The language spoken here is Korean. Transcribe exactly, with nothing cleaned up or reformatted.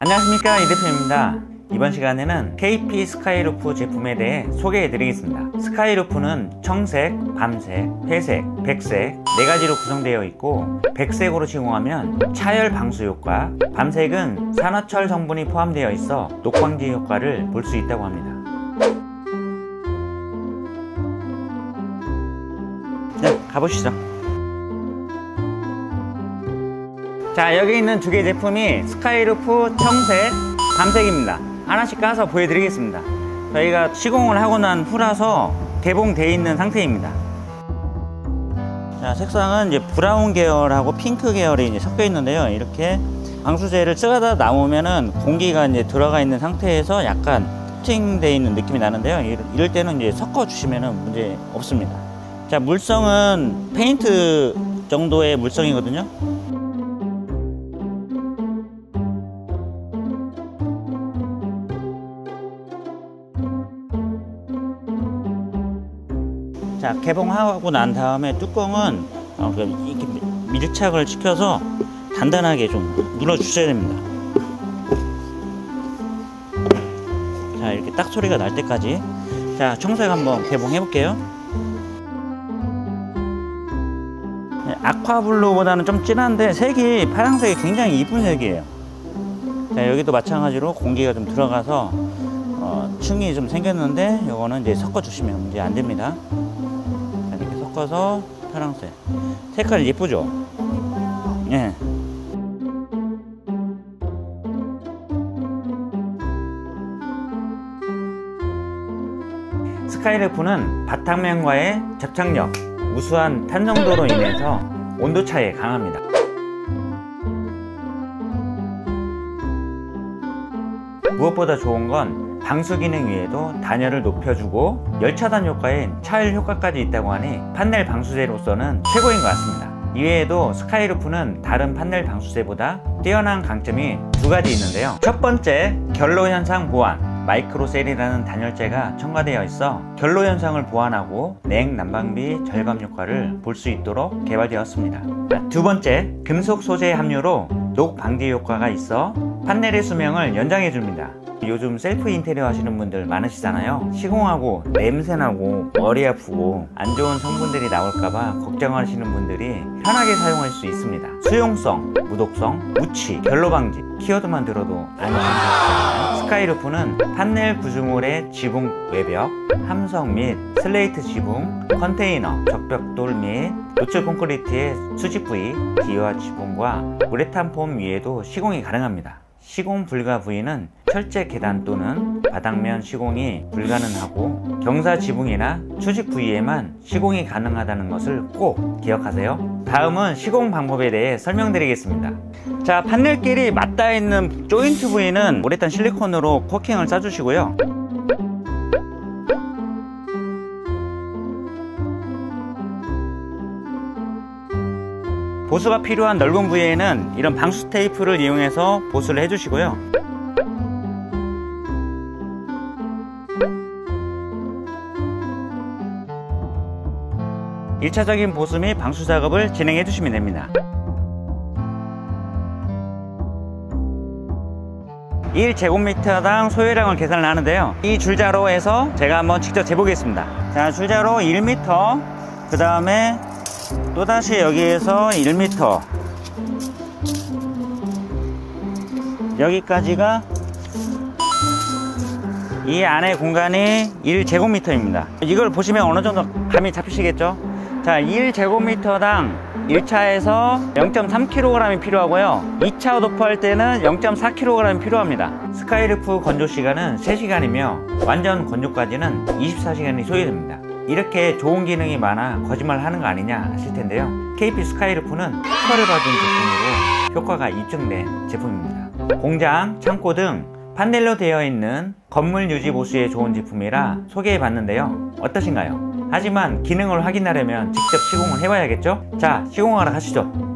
안녕하십니까, 이 대표입니다. 이번 시간에는 케이피 스카이루프 제품에 대해 소개해 드리겠습니다. 스카이루프는 청색, 밤색, 회색, 백색 네 가지로 구성되어 있고, 백색으로 시공하면 차열 방수 효과, 밤색은 산화철 성분이 포함되어 있어 녹방지 효과를 볼 수 있다고 합니다. 네, 가보시죠. 자, 여기 있는 두 개 제품이 스카이루프 청색, 밤색입니다. 하나씩 까서 보여드리겠습니다. 저희가 시공을 하고 난 후라서 개봉되어 있는 상태입니다. 자, 색상은 이제 브라운 계열하고 핑크 계열이 이제 섞여 있는데요. 이렇게 방수제를 쓰다 남으면은 공기가 이제 들어가 있는 상태에서 약간 코팅되어 있는 느낌이 나는데요. 이럴 때는 이제 섞어 주시면은 문제 없습니다. 자, 물성은 페인트 정도의 물성이거든요. 자, 개봉하고 난 다음에 뚜껑은 어, 이렇게 밀착을 시켜서 단단하게 좀 눌러 주셔야 됩니다. 자, 이렇게 딱 소리가 날 때까지. 자, 청색 한번 개봉해 볼게요. 네, 아쿠아블루보다는 좀 진한데 색이 파란색이 굉장히 이쁜 색이에요. 자, 여기도 마찬가지로 공기가 좀 들어가서 어, 층이 좀 생겼는데 요거는 이제 섞어 주시면 문제 안 됩니다. 섞어서 파란색 색깔 예쁘죠? 예. 스카이루프는 바탕면과의 접착력, 우수한 탄성도로 인해서 온도 차이에 강합니다. 무엇보다 좋은 건 방수 기능 외에도 단열을 높여주고 열차단 효과인 차열 효과까지 있다고 하니 판넬 방수제로서는 최고인 것 같습니다. 이외에도 스카이루프는 다른 판넬 방수제보다 뛰어난 강점이 두 가지 있는데요. 첫 번째, 결로현상 보완. 마이크로셀이라는 단열재가 첨가되어 있어 결로현상을 보완하고 냉 난방비 절감 효과를 볼 수 있도록 개발되었습니다. 두 번째, 금속 소재 함유로 녹 방지 효과가 있어 판넬의 수명을 연장해 줍니다. 요즘 셀프 인테리어 하시는 분들 많으시잖아요. 시공하고 냄새나고 머리 아프고 안 좋은 성분들이 나올까봐 걱정하시는 분들이 편하게 사용할 수 있습니다. 수용성, 무독성, 무치, 결로 방지 키워드만 들어도 안심하시잖아요. 스카이루프는 판넬 구조물의 지붕 외벽, 함석 및 슬레이트 지붕, 컨테이너, 적벽돌 및 노출 콘크리트의 수직 부위, 기와 지붕과 우레탄 폼 위에도 시공이 가능합니다. 시공 불가 부위는 철제 계단 또는 바닥면 시공이 불가능하고 경사 지붕이나 추직 부위에만 시공이 가능하다는 것을 꼭 기억하세요. 다음은 시공 방법에 대해 설명드리겠습니다. 자, 판넬끼리 맞닿아 있는 조인트 부위는 우레탄 실리콘으로 코킹을 싸주시고요. 보수가 필요한 넓은 부위에는 이런 방수 테이프를 이용해서 보수를 해주시고요. 일 차적인 보수 및 방수 작업을 진행해 주시면 됩니다. 일 제곱미터당 소요량을 계산을 하는데요. 이 줄자로에서 제가 한번 직접 재보겠습니다. 자, 줄자로 일 미터, 그 다음에 또다시 여기에서 일 미터, 여기까지가 이 안에 공간이 일 제곱미터입니다. 이걸 보시면 어느 정도 감이 잡히시겠죠? 자, 일 제곱미터당 일 차에서 영 점 삼 킬로그램이 필요하고요. 이 차 도포할 때는 영 점 사 킬로그램이 필요합니다. 스카이루프 건조 시간은 세 시간이며 완전 건조까지는 이십사 시간이 소요됩니다. 이렇게 좋은 기능이 많아 거짓말 하는 거 아니냐 하실 텐데요. 케이피 스카이루프는 특허를 받은 제품으로 효과가 입증된 제품입니다. 공장, 창고 등 판넬로 되어 있는 건물 유지 보수에 좋은 제품이라 소개해 봤는데요. 어떠신가요? 하지만 기능을 확인하려면 직접 시공을 해봐야겠죠? 자, 시공하러 가시죠.